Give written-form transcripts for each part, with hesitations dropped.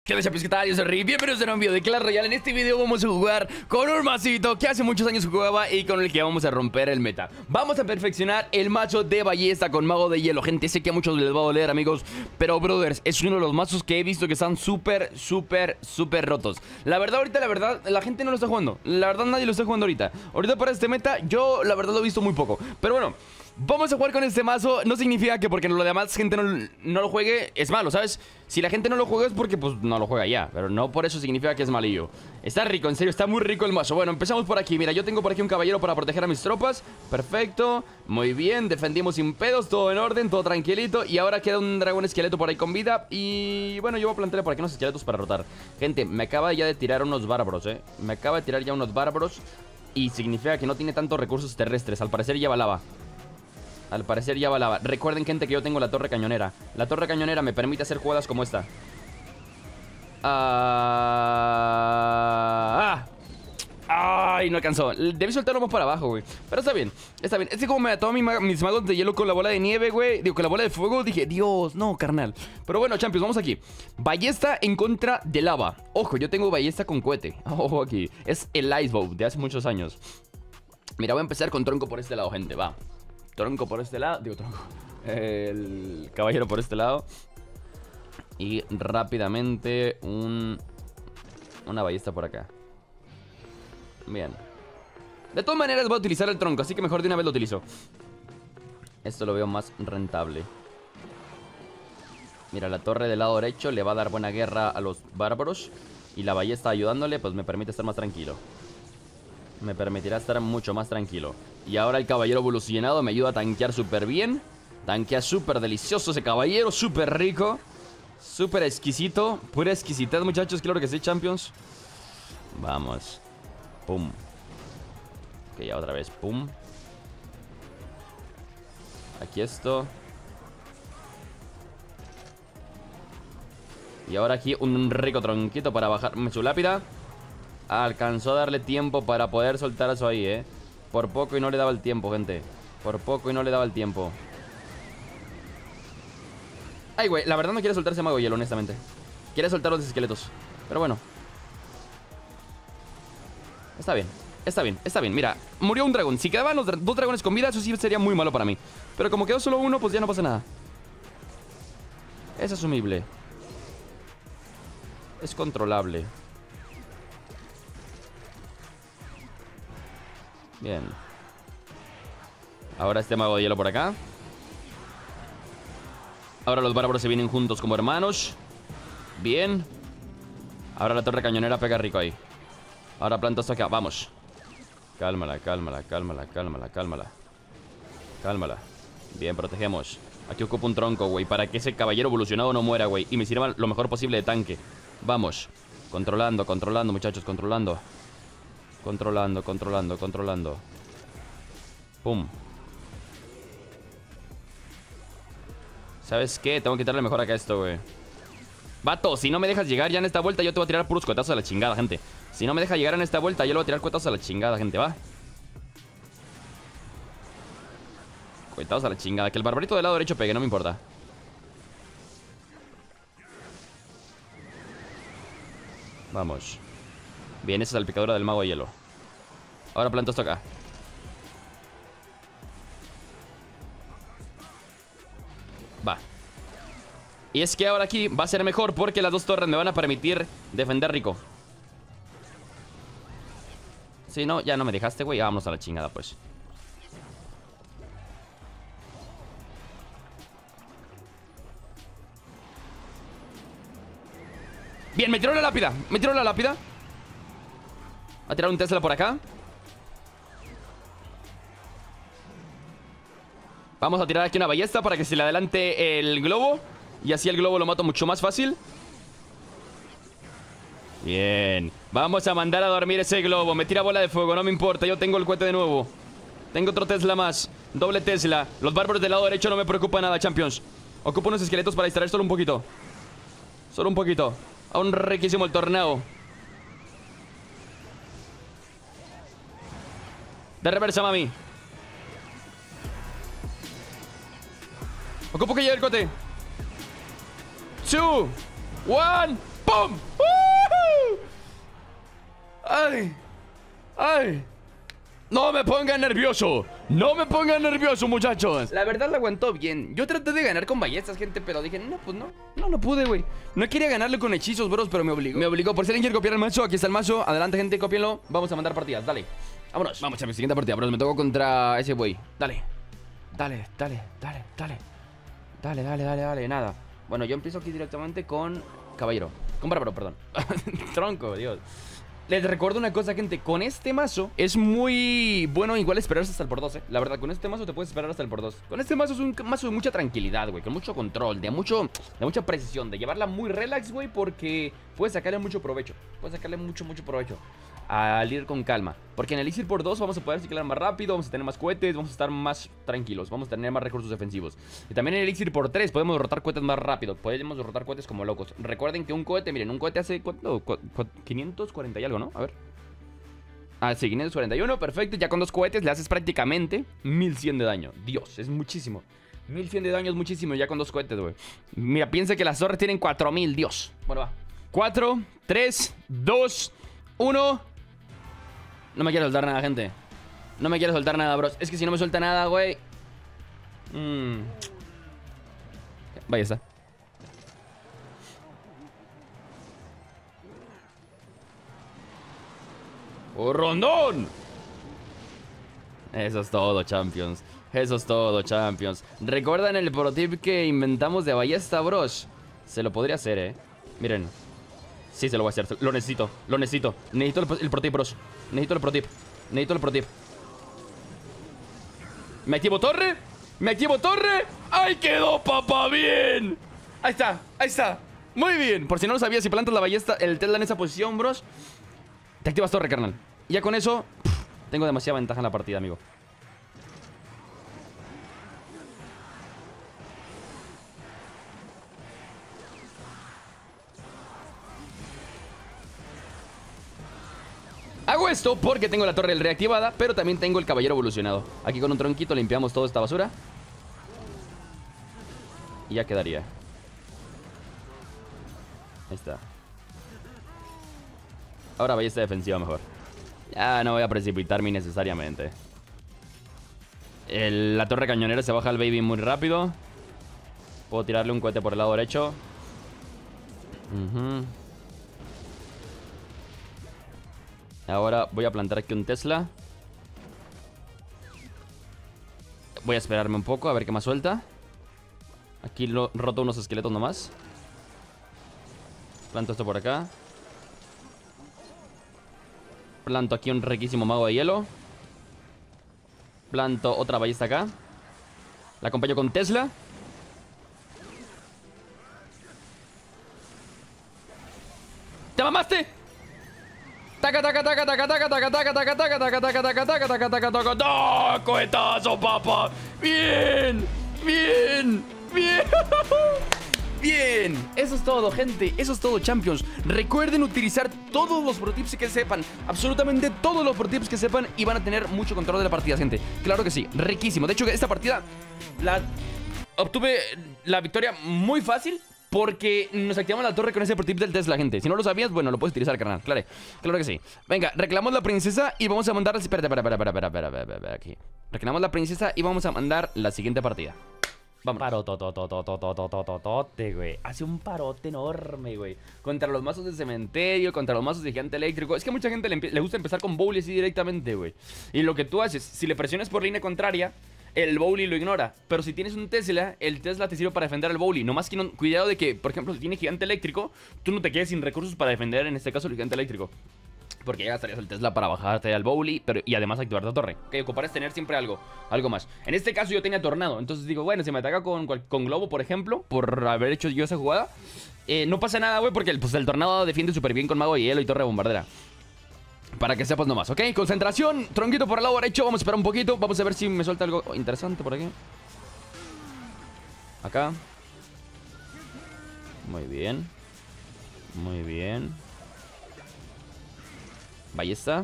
¿Qué onda, chapis? ¿Qué tal? Yo soy Rick. Bienvenidos a un video de Clash Royale. En este video vamos a jugar con un masito que hace muchos años jugaba y con el que vamos a romper el meta. Vamos a perfeccionar el mazo de ballesta con mago de hielo. Gente, sé que a muchos les va a doler, amigos, pero, brothers, es uno de los mazos que he visto que están súper rotos. La verdad, ahorita, la gente no lo está jugando. La verdad, nadie lo está jugando ahorita. Ahorita para este meta, yo, la verdad, lo he visto muy poco. Pero bueno, vamos a jugar con este mazo. No significa que porque lo demás gente no lo juegue es malo, ¿sabes? Si la gente no lo juega es porque pues no lo juega ya. Pero no por eso significa que es malillo. Está rico, en serio, está muy rico el mazo. Bueno, empezamos por aquí. Mira, yo tengo por aquí un caballero para proteger a mis tropas. Perfecto, muy bien, defendimos sin pedos, todo en orden, todo tranquilito. Y ahora queda un dragón esqueleto por ahí con vida. Y bueno, yo voy a plantearle por aquí unos esqueletos para rotar. Gente, me acaba ya de tirar unos bárbaros, me acaba de tirar ya unos bárbaros. Y significa que no tiene tantos recursos terrestres. Al parecer ya va lava. Al parecer ya va lava. Recuerden, gente, que yo tengo la torre cañonera. La torre cañonera me permite hacer jugadas como esta. ¡Ay! No alcanzó. Debí soltarlo más para abajo, güey. Pero está bien, está bien. Es que como me ató a mis magos de hielo con la bola de nieve, güey. Digo, con la bola de fuego, dije, Dios, no, carnal. Pero bueno, champions, vamos aquí. Ballesta en contra de lava. Ojo, yo tengo ballesta con cohete. Ojo aquí. Es el Icebow de hace muchos años. Mira, voy a empezar con tronco por este lado, gente, va. Tronco por este lado, digo tronco. El caballero por este lado. Y rápidamente una ballesta por acá. Bien. De todas maneras voy a utilizar el tronco, así que mejor de una vez lo utilizo. Esto lo veo más rentable. Mira, la torre del lado derecho le va a dar buena guerra a los bárbaros. Y la ballesta ayudándole, pues me permite estar más tranquilo. Me permitirá estar mucho más tranquilo. Y ahora el caballero evolucionado me ayuda a tanquear súper bien. Tanquea súper delicioso ese caballero, súper rico. Súper exquisito. Pura exquisitez, muchachos, claro que sí, champions. Vamos. Pum. Ok, ya otra vez, pum. Aquí esto. Y ahora aquí un rico tronquito para bajarme su lápida. Alcanzó a darle tiempo para poder soltar eso ahí, Por poco y no le daba el tiempo, gente. Por poco y no le daba el tiempo. Ay, güey, la verdad no quiere soltar ese mago hielo, honestamente. Quiere soltar los esqueletos. Pero bueno. Está bien, está bien, está bien. Mira, murió un dragón. Si quedaban los dos dragones con vida, eso sí sería muy malo para mí. Pero como quedó solo uno, pues ya no pasa nada. Es asumible. Es controlable. Bien. Ahora este mago de hielo por acá. Ahora los bárbaros se vienen juntos como hermanos. Bien. Ahora la torre cañonera pega rico ahí. Ahora planta esto acá, vamos. Cálmala, cálmala, cálmala, cálmala, cálmala. Cálmala. Bien, protegemos. Aquí ocupo un tronco, güey, para que ese caballero evolucionado no muera, güey, y me sirva lo mejor posible de tanque. Vamos. Controlando, controlando, muchachos, controlando. Controlando, controlando, controlando. Pum. ¿Sabes qué? Tengo que quitarle mejor acá esto, güey. Vato, si no me dejas llegar ya en esta vuelta, yo te voy a tirar puros cohetazos a la chingada, gente. Si no me dejas llegar en esta vuelta, yo le voy a tirar cohetazos a la chingada, gente, va. Cohetazos a la chingada. Que el barbarito del lado derecho pegue, no me importa. Vamos. Bien, esa es la salpicadura del mago de hielo. Ahora planto esto acá. Va. Y es que ahora aquí va a ser mejor porque las dos torres me van a permitir defender rico. Si no, ya no me dejaste, güey. Vámonos a la chingada, pues. Bien, me tiró la lápida. Me tiró la lápida. Va a tirar un Tesla por acá. Vamos a tirar aquí una ballesta para que se le adelante el globo. Y así el globo lo mato mucho más fácil. Bien. Vamos a mandar a dormir ese globo. Me tira bola de fuego, no me importa. Yo tengo el cohete de nuevo. Tengo otro Tesla más. Doble Tesla. Los bárbaros del lado derecho no me preocupa nada, champions. Ocupo unos esqueletos para distraer solo un poquito. Solo un poquito. Aún riquísimo el torneo. De reversa, mami. Ocupo que llegue el cohete. 2, 1, ¡Pum! ¡Ay! ¡Ay! ¡No me pongan nervioso! ¡No me pongan nervioso, muchachos! La verdad la aguantó bien. Yo traté de ganar con ballestas, gente, pero dije, no, pues no pude, güey. No quería ganarle con hechizos, bros, pero me obligó. Me obligó. Por si alguien quiere copiar el mazo, aquí está el mazo. Adelante, gente, cópienlo. Vamos a mandar partidas, dale. Vámonos. Vamos a mi siguiente partida, bros. Me tocó contra ese güey. Dale. Dale. Nada. Bueno, yo empiezo aquí directamente con caballero. Con bárbaro, perdón. Tronco, Dios. Les recuerdo una cosa, gente. Con este mazo es muy bueno igual esperarse hasta el por 2, La verdad, con este mazo te puedes esperar hasta el por 2. Con este mazo es un mazo de mucha tranquilidad, güey. Con mucho control, de mucha precisión. De llevarla muy relax, güey, porque puedes sacarle mucho provecho. Puedes sacarle mucho provecho al ir con calma. Porque en el Elixir por 2 vamos a poder ciclar más rápido, vamos a tener más cohetes, vamos a estar más tranquilos, vamos a tener más recursos defensivos. Y también en el Elixir por 3 podemos derrotar cohetes más rápido, podemos derrotar cohetes como locos. Recuerden que un cohete, miren, un cohete hace, ¿cuánto? 540 y algo, ¿no? A ver. Ah, sí, 541, perfecto. Ya con 2 cohetes le haces prácticamente 1100 de daño. Dios, es muchísimo. 1100 de daño es muchísimo ya con 2 cohetes, güey. Mira, piensa que las torres tienen 4000, Dios. Bueno, va. 4, 3, 2, 1... No me quiero soltar nada, gente. No me quiero soltar nada, bros. Es que si no me suelta nada, güey. Vaya está. ¡Oh, rondón! Eso es todo, champions. Eso es todo, champions. ¿Recuerdan el protip que inventamos de ballesta, bros? Se lo podría hacer, Miren. Sí, se lo voy a hacer. Lo necesito. Necesito el protip, bros. Necesito el protip. ¿Me activo torre? ¡Ahí quedó, papá! ¡Bien! Ahí está. Muy bien. Por si no lo sabías, si plantas la ballesta, el Tesla en esa posición, bros, te activas torre, carnal. Y ya con eso, tengo demasiada ventaja en la partida, amigo. Hago esto porque tengo la torre reactivada, pero también tengo el caballero evolucionado. Aquí con un tronquito limpiamos toda esta basura. Y ya quedaría. Ahí está. Ahora ballesta defensiva mejor. Ya no voy a precipitarme innecesariamente. La torre cañonera se baja al baby muy rápido. Puedo tirarle un cohete por el lado derecho. Ahora voy a plantar aquí un Tesla. Voy a esperarme un poco a ver qué más suelta. Aquí roto unos esqueletos nomás. Planto esto por acá. Planto aquí un riquísimo mago de hielo. Planto otra ballesta acá. La acompaño con Tesla. ¡Te mamaste! Taca, taca, taca, taca, taca, taca, taca, taca, taca, taca, taca, taca, taca, taca, taca, taca, taca. ¡Cohetazo, papá! ¡Bien! ¡Bien! ¡Bien! ¡Bien! Eso es todo, gente. Eso es todo, champions. Recuerden utilizar todos los protips que sepan. Absolutamente todos los protips que sepan. Y van a tener mucho control de la partida, gente. Claro que sí, riquísimo. De hecho, esta partida obtuve la victoria muy fácil, porque nos activamos la torre con ese protip del Tesla, gente. Si no lo sabías, bueno, lo puedes utilizar, carnal. Claro que sí. Venga, reclamamos la princesa y vamos a mandar... Espera, aquí. Reclamamos la princesa y vamos a mandar la siguiente partida. Vamos. Parote, güey. Hace un parote enorme, güey. Contra los mazos de cementerio, contra los mazos de gigante eléctrico. Es que a mucha gente le gusta empezar con Bowly así directamente, güey. Y lo que tú haces, si le presionas por línea contraria, el Bowly lo ignora. Pero si tienes un Tesla, el Tesla te sirve para defender el Bowly. No más que cuidado de que, por ejemplo, si tienes gigante eléctrico, tú no te quedes sin recursos para defender, en este caso, el gigante eléctrico. Porque ya gastarías el Tesla para bajarte al Bowly, y además activar tu torre. Que ocuparías tener siempre algo más. En este caso yo tenía Tornado. Entonces digo, bueno, si me ataca con Globo, por ejemplo, por haber hecho yo esa jugada, no pasa nada, güey, porque el Tornado defiende súper bien con Mago de Hielo y Torre Bombardera. Para que sepas nomás, ¿ok? Concentración, tronquito por el lado derecho. Vamos a esperar un poquito. Vamos a ver si me suelta algo interesante por aquí. Acá. Muy bien. Muy bien. Ballesta.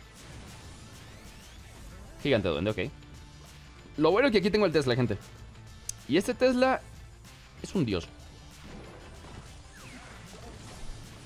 Gigante duende, ok. Lo bueno es que aquí tengo el Tesla, gente. Y este Tesla es un dios.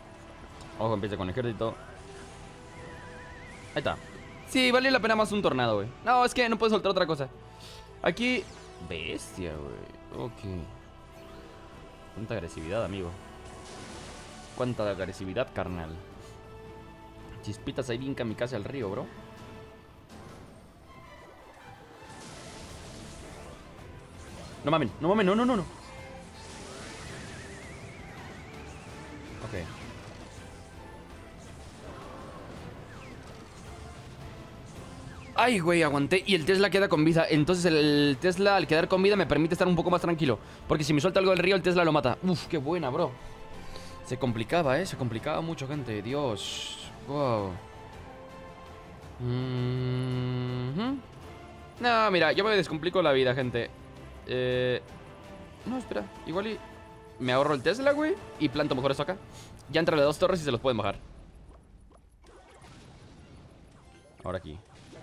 Ojo, empieza con ejército. Ahí está. Sí, vale la pena más un tornado, güey. No, es que no puedo soltar otra cosa. Aquí... Bestia, güey. Ok. Cuánta agresividad, amigo. Cuánta agresividad, carnal. Chispitas ahí bien kamikaze al río, bro. No mamen, no mamen, no, no, no, no. Ok. Ay, güey, aguanté. Y el Tesla queda con vida. Entonces el Tesla, al quedar con vida, me permite estar un poco más tranquilo. Porque si me suelta algo del río, el Tesla lo mata. Uf, qué buena, bro. Se complicaba, se complicaba mucho, gente. Dios. Wow. No, mira, yo me descomplico la vida, gente. No, espera. Igual y... me ahorro el Tesla, güey. Y planto mejor esto acá. Ya entre las dos torres y se los pueden bajar. Ahora aquí.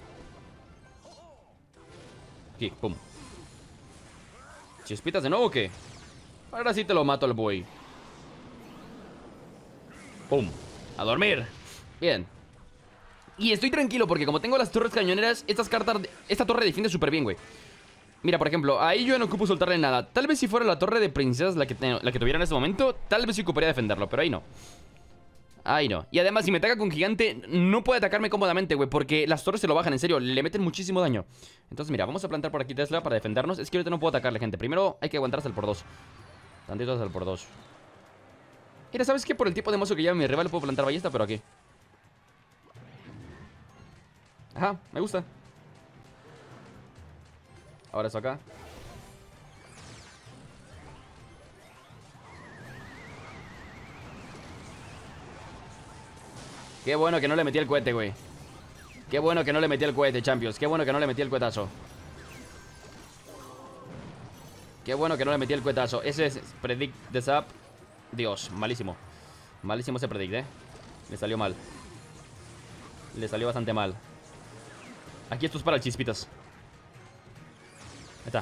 Aquí, pum. ¿Chispitas de nuevo o qué? Ahora sí te lo mato al buey. Pum. A dormir. Bien. Y estoy tranquilo porque como tengo las torres cañoneras, esta torre defiende súper bien, güey. Mira, por ejemplo, ahí yo no ocupo soltarle nada. Tal vez si fuera la torre de princesas la que tuviera en este momento, tal vez sí ocuparía defenderlo, pero ahí no. Ahí no. Y además, si me ataca con gigante, no puede atacarme cómodamente, güey, porque las torres se lo bajan, en serio, le meten muchísimo daño. Entonces, mira, vamos a plantar por aquí Tesla para defendernos. Es que ahorita no puedo atacarle, gente. Primero hay que aguantar hasta el por 2. Tantito hasta el por 2. Mira, ¿sabes qué? Por el tipo de mozo que lleva mi rival puedo plantar ballesta, pero aquí. Ajá, me gusta. Ahora eso acá. Qué bueno que no le metí el cohete, güey. Qué bueno que no le metí el cohete, Champions. Qué bueno que no le metí el cohetazo. Qué bueno que no le metí el cohetazo. Ese es predict de Zap. Dios, malísimo. Malísimo ese predict, Le salió mal. Le salió bastante mal. Aquí esto es para el chispitas. Ahí está.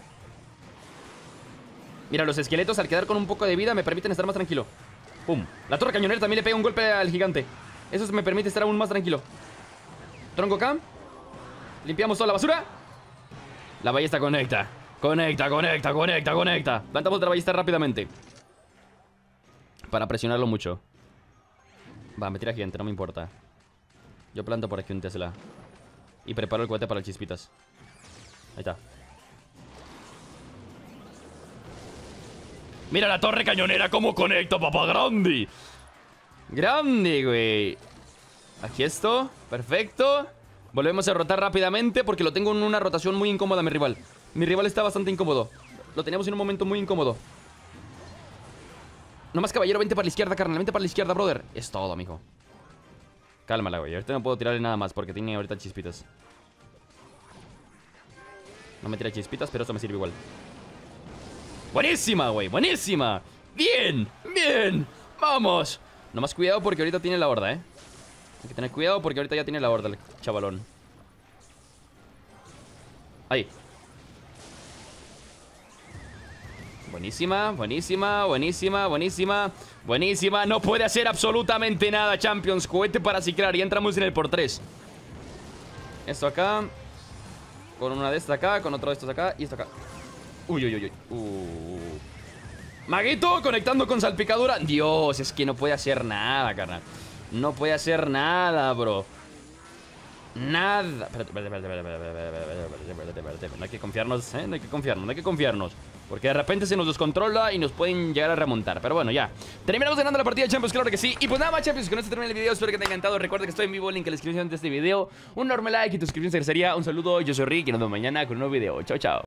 Mira, los esqueletos al quedar con un poco de vida me permiten estar más tranquilo. Pum. La torre cañonera también le pega un golpe al gigante. Eso me permite estar aún más tranquilo. Tronco acá. Limpiamos toda la basura. La ballesta conecta. Conecta. Plantamos la ballesta rápidamente para presionarlo mucho. Va, me tira gigante, no me importa. Yo planto por aquí un Tesla y preparo el cohete para el chispitas. Ahí está. Mira la torre cañonera cómo conecta, papá. Grande. Grande, güey. Aquí esto, perfecto. Volvemos a rotar rápidamente porque lo tengo en una rotación muy incómoda, mi rival. Mi rival está bastante incómodo. Lo tenemos en un momento muy incómodo. Nomás, caballero, vente para la izquierda, carnal. Vente para la izquierda, brother. Es todo, amigo. Cálmala, güey. Ahorita no puedo tirarle nada más porque tiene ahorita chispitas. No me tira chispitas, pero eso me sirve igual. Buenísima, güey. Buenísima. Bien, bien. Vamos. Nomás cuidado porque ahorita tiene la horda, Hay que tener cuidado porque ahorita ya tiene la horda el chavalón. Ahí. Buenísima, buenísima, buenísima, buenísima. Buenísima, no puede hacer absolutamente nada, Champions. Cohete para ciclar y entramos en el por 3. Esto acá. Con una de estas acá, con otro de estos acá y esto acá. Uy, uy, uy, uy. Maguito conectando con salpicadura. Dios, es que no puede hacer nada, carnal. No puede hacer nada, bro. Nada. Espérate. No hay que confiarnos, No hay que confiarnos. Porque de repente se nos descontrola y nos pueden llegar a remontar. Pero bueno, ya. Terminamos ganando la partida de Champions, claro que sí. Y pues nada más, Champions, con esto termina el video. Espero que te haya encantado. Recuerda que estoy en vivo, link en la descripción de este video. Un enorme like y tu suscripción sería un saludo. Yo soy Rick y nos vemos mañana con un nuevo video. Chao, chao.